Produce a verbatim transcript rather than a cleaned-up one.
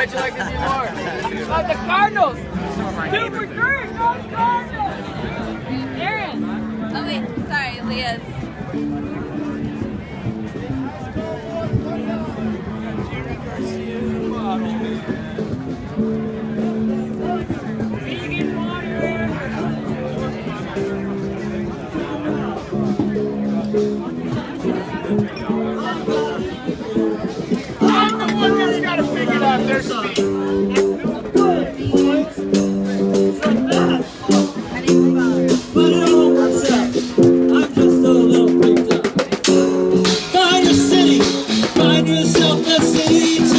bet you like to see more. Oh, the Cardinals. Two for three. Go Cardinals. Aaron. Oh wait, sorry, Leah's. I'm the one that's got to figure out their speed. But it all works out. I'm just a little freaked out. Find a city, find yourself a city.